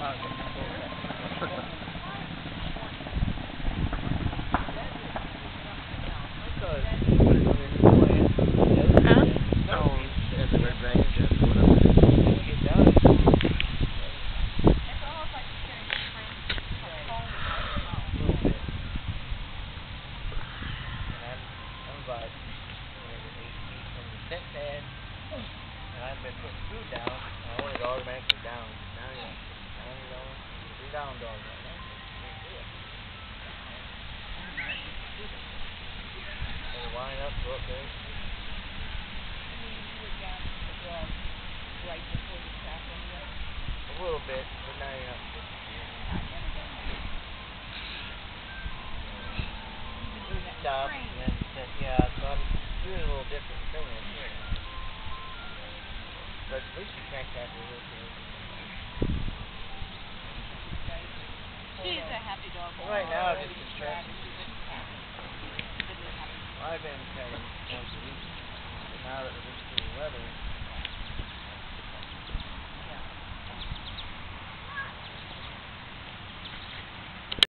And I've been putting food down, and I want it automatically down. Now you're going. You're down, dog. Right now. So you line up, go up there. Right before you stop anyway? A little bit, but now you're not. Stop, and then yeah, so I'm doing a little different thing in here now. But at least you crank that a little bit. She's a happy dog. Well, right now, just distracted. I've been kind of